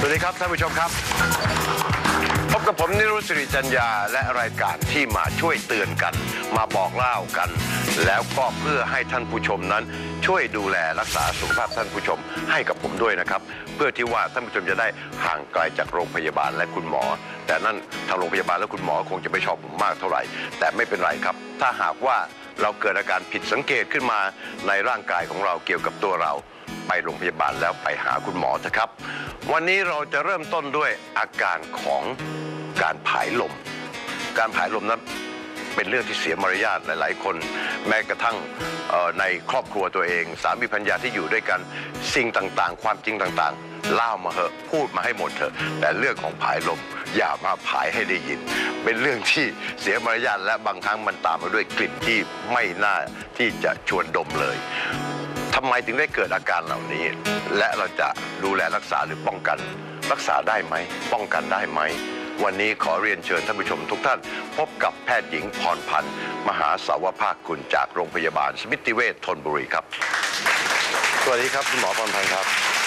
วัสดีครับท่านผู้ชมครับพบกับผมนิรุต สิริจัญญาและรายการที่มาช่วยเตือนกันมาบอกเล่ากันแล้วก็เพื่อให้ท่านผู้ชมนั้นช่วยดูแลรักษาสุขภาพท่านผู้ชมให้กับผมด้วยนะครับเพื่อที่ว่าท่านผู้ชมจะได้ห่างไกลจากโรงพยาบาลและคุณหมอแต่นั่นทางโรงพยาบาลและคุณหมอคงจะไม่ชอบผมมากเท่าไหร่แต่ไม่เป็นไรครับถ้าหากว่าเราเกิดอาการผิดสังเกตขึ้นมาในร่างกายของเราเกี่ยวกับตัวเราไปโรงพยาบาลแล้วไปหาคุณหมอนะครับวันนี้เราจะเริ่มต้นด้วยอาการของการผายลมการผายลมนั้นเป็นเรื่องที่เสียมารยาทหลายๆคนแม้กระทั่งในครอบครัวตัวเองสามีภรรยาที่อยู่ด้วยกันสิ่งต่างๆความจริงต่างๆเล่ามาเหอะพูดมาให้หมดเถอะแต่เรื่องของผายลมอย่ามาผายให้ได้ยินเป็นเรื่องที่เสียมารยาทและบางครั้งมันตามมาด้วยกลิ่นที่ไม่น่าที่จะชวนดมเลยทำไมถึงได้เกิดอาการเหล่านี้และเราจะดูแลรักษาหรือป้องกันรักษาได้ไหมป้องกันได้ไหมวันนี้ขอเรียนเชิญท่านผู้ชมทุกท่านพบกับแพทย์หญิงพรพันธ์มหาสาวภาคคุณจากโรงพยาบาลสมิติเวชธนบุรีครับสวัสดีครับคุณหมอพรพันธ์ครับ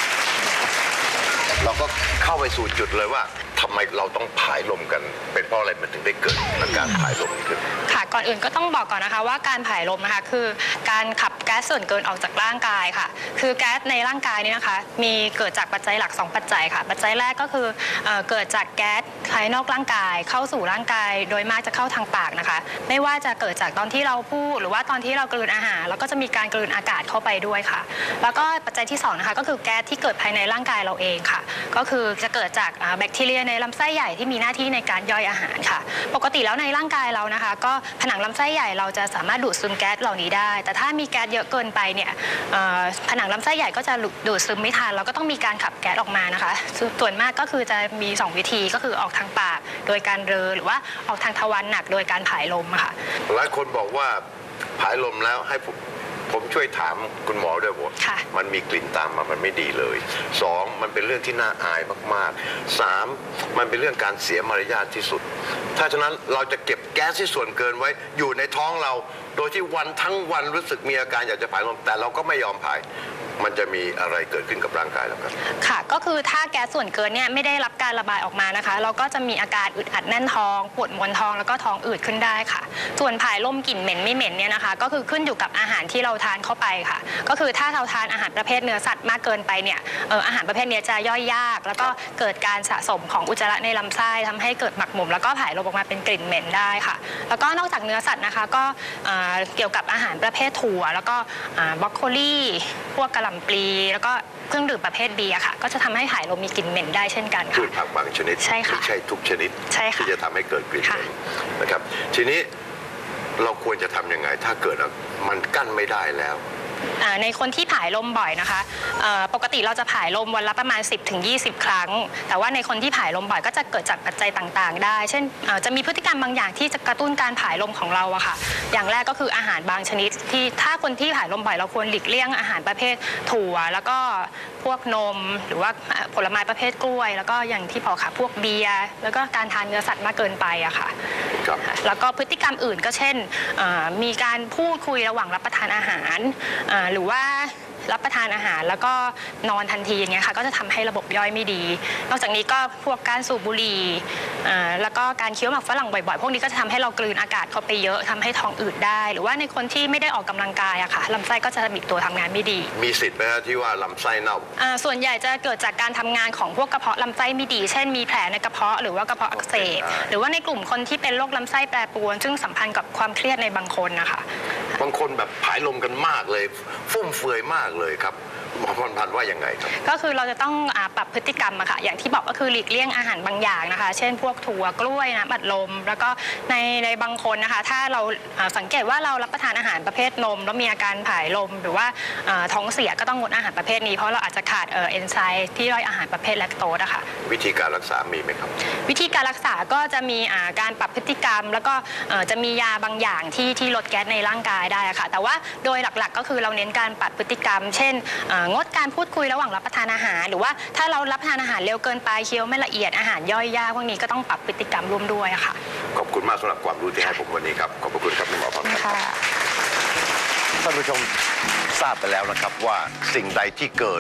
เราก็เข้าไปสู่จุดเลยว่าทำไมเราต้องผายลมกันเป็นเพราะอะไรมันถึงได้เกิดอาการผายลมนี้ขึ้นค่ะก่อนอื่นก็ต้องบอกก่อนนะคะว่าการผายลมนะคะคือการขับแก๊สส่วนเกินออกจากร่างกายค่ะคือแก๊สในร่างกายนี่นะคะมีเกิดจากปัจจัยหลัก2ปัจจัยค่ะปัจจัยแรกก็คือเกิดจากแก๊สภายนอกร่างกายเข้าสู่ร่างกายโดยมากจะเข้าทางปากนะคะไม่ว่าจะเกิดจากตอนที่เราพูดหรือว่าตอนที่เรากลืนอาหารแล้วก็จะมีการกลืนอากาศเข้าไปด้วยค่ะแล้วก็ปัจจัยที่2นะคะก็คือแก๊สที่เกิดภายในร่างกายเราเองค่ะก็คือจะเกิดจากแบคทีเรียในลำไส้ใหญ่ที่มีหน้าที่ในการย่อยอาหารค่ะปกติแล้วในร่างกายเรานะคะก็ผนังลำไส้ใหญ่เราจะสามารถดูดซึมแก๊สเหล่านี้ได้แต่ถ้ามีแก๊สเยอะเกินไปเนี่ยผนังลำไส้ใหญ่ก็จะดูดซึมไม่ทันเราก็ต้องมีการขับแก๊สออกมานะคะส่วนมากก็คือจะมี2วิธีก็คือออกทางปากโดยการเรอหรือว่าออกทางทวารหนักโดยการผายลมค่ะหลายคนบอกว่าผายลมแล้วให้ผมช่วยถามคุณหมอด้วยว่ามันมีกลิ่นตามมามันไม่ดีเลย2มันเป็นเรื่องที่น่าอายมากๆ3มันเป็นเรื่องการเสียมารยาทที่สุดถ้าฉะนั้นเราจะเก็บแก๊สที่ส่วนเกินไว้อยู่ในท้องเราโดยที่วันทั้งวันรู้สึกมีอาการอยากจะผายลมแต่เราก็ไม่ยอมผายมันจะมีอะไรเกิดขึ้นกับร่างกายเราครับค่ะก็คือถ้าแก๊สส่วนเกินเนี่ยไม่ได้รับการระบายออกมานะคะเราก็จะมีอาการอึดอัดแน่นท้องปวดมวนท้องแล้วก็ท้องอืดขึ้นได้ค่ะส่วนผายลมกลิ่นเหม็นไม่เหม็นเนี่ยนะคะก็คือขึ้นอยู่กับอาหารที่เราทานเข้าไปค่ะก็คือถ้าเราทานอาหารประเภทเนื้อสัตว์มากเกินไปเนี่ยอาหารประเภทนี้จะย่อยยากแล้วก็เกิดการสะสมของอุจจาระในลำไส้ทำให้เกิดหมักหมมแล้วก็ผายลมออกมาเป็นกลิ่นเหม็นได้ค่ะแล้วก็นอกจากเนื้อสัตว์นะคะก็เกี่ยวกับอาหารประเภทถั่วแล้วก็บรอกโคลีพวกกะหล่ำปลีแล้วก็เครื่องดื่มประเภทเบียร์ค่ะก็จะทำให้ผายลมมีกลิ่นเหม็นได้เช่นกันค่ะพืชผักบางชนิดใช่ค่ะไม่ใช่ทุกชนิดที่จะทำให้เกิดกลิ่นเหม็นนะครับทีนี้เราควรจะทำยังไงถ้าเกิดมันกั้นไม่ได้แล้วในคนที่ผายลมบ่อยนะคะปกติเราจะผายลมวันละประมาณ 10-20 ครั้งแต่ว่าในคนที่ผายลมบ่อยก็จะเกิดจากปัจจัยต่างๆได้เช่นจะมีพฤติกรรมบางอย่างที่จะกระตุ้นการผายลมของเราอะค่ะอย่างแรกก็คืออาหารบางชนิดที่ถ้าคนที่ผายลมบ่อยเราควรหลีกเลี่ยงอาหารประเภทถั่วแล้วก็พวกนมหรือว่าผลไม้ประเภทกล้วยแล้วก็อย่างที่บอกค่ะพวกเบียร์แล้วก็การทานเนื้อสัตว์มากเกินไปอะค่ะแล้วก็พฤติกรรมอื่นก็เช่นมีการพูดคุยระหว่างรับประทานอาหารหรือว่ารับประทานอาหารแล้วก็นอนทันทีอย่างเงี้ยค่ะก็จะทำให้ระบบย่อยไม่ดีนอกจากนี้ก็พวกการสูบบุหรี่แล้วก็การเคี้ยวหมากฝรั่งบ่อยๆพวกนี้ก็จะทำให้เรากลืนอากาศเข้าไปเยอะทำให้ท้องอืดได้หรือว่าในคนที่ไม่ได้ออกกำลังกายอะค่ะลำไส้ก็จะบิดตัวทำงานไม่ดีมีสิทธิ์ไหมที่ว่าลำไส้เน่าส่วนใหญ่จะเกิดจากการทำงานของพวกกระเพาะลำไส้ไม่ดีเช่นมีแผลในกระเพาะหรือว่ากระเพาะอักเสบหรือว่าในกลุ่มคนที่เป็นโรคลำไส้แปรปรวนซึ่งสัมพันธ์กับความเครียดในบางคนนะคะบางคนแบบผายลมกันมากเลยฟุ่มเฟือยมากเลยครับหมอพรพันธ์ว่ายังไงครับก็คือเราจะต้องปรับพฤติกรรมอะค่ะอย่างที่บอกก็คือหลีกเลี่ยงอาหารบางอย่างนะคะเช่นพวกถั่วกล้วยน้ำอัดลมแล้วก็ในบางคนนะคะถ้าเราสังเกตว่าเรารับประทานอาหารประเภทนมแล้วมีอาการผายลมหรือว่าท้องเสียก็ต้องงดอาหารประเภทนี้เพราะเราอาจจะขาดเอนไซม์ที่ย่อยอาหารประเภทแลคโตสอะค่ะวิธีการรักษามีไหมครับวิธีการรักษาก็จะมีการปรับพฤติกรรมแล้วก็จะมียาบางอย่างที่ลดแก๊สในร่างกายได้ค่ะแต่ว่าโดยหลักๆก็คือเราเน้นการปรับพฤติกรรมเช่นงดการพูดคุยระหว่างรับประทานอาหารหรือว่าถ้าเรารับประทานอาหารเร็วเกินไปเคี้ยวไม่ละเอียดอาหารย่อยยากพวกนี้ก็ต้องปรับพฤติกรรมร่วมด้วยค่ะขอบคุณมากสำหรับความรู้ที่ให้ผมวันนี้ครับขอบคุณครับคุณหมอพรพันธ์ท่านผู้ชมทราบไปแล้วนะครับว่าสิ่งใดที่เกิน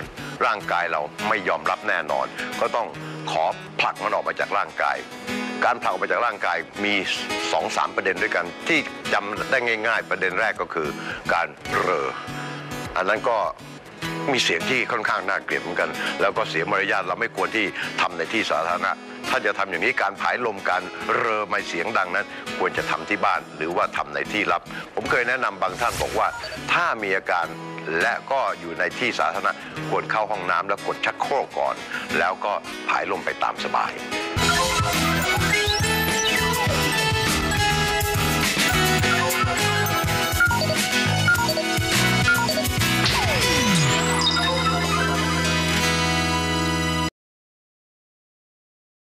ร่างกายเราไม่ยอมรับแน่นอน ก็ต้องขอผลักมันออกมาจากร่างกาย การผลักออกมาจากร่างกายมี 2-3 ประเด็นด้วยกันที่จำได้ง่ายๆประเด็นแรกก็คือการเรออันนั้นก็มีเสียงที่ค่อนข้างน่าเกลียดเหมือนกันแล้วก็เสียมารยาทเราไม่ควรที่ทำในที่สาธารณะถ้าจะทำอย่างนี้การผายลมการเรอไม่เสียงดังนั้นควรจะทำที่บ้านหรือว่าทำในที่ลับผมเคยแนะนำบางท่านบอกว่าถ้ามีอาการและก็อยู่ในที่สาธารณะควรเข้าห้องน้ำแล้วกดชักโครกก่อนแล้วก็ผายลมไปตามสบาย